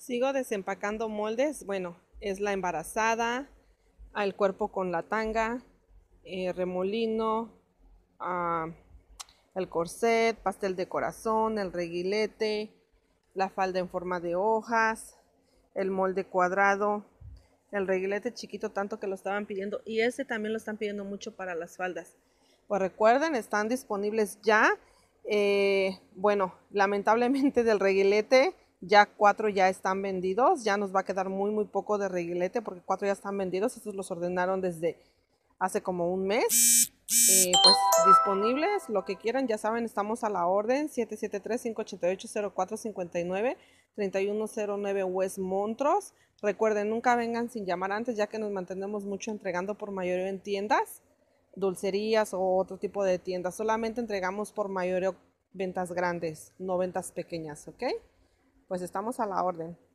Sigo desempacando moldes. Bueno, es la embarazada, el cuerpo con la tanga, remolino, ah, el corset, pastel de corazón, el reguilete, la falda en forma de hojas, el molde cuadrado, el reguilete chiquito tanto que lo estaban pidiendo y ese también lo están pidiendo mucho para las faldas. Pues recuerden, están disponibles ya. Bueno, lamentablemente del reguilete ya 4 ya están vendidos, ya nos va a quedar muy poco de reguilete porque 4 ya están vendidos. Estos los ordenaron desde hace como un mes. Pues disponibles, lo que quieran, ya saben, estamos a la orden. 773-588-0459, 3109 West Montrose. Recuerden, nunca vengan sin llamar antes, ya que nos mantenemos mucho entregando por mayoreo en tiendas, dulcerías o otro tipo de tiendas. Solamente entregamos por mayoreo ventas grandes, no ventas pequeñas, ¿ok? Pues estamos a la orden.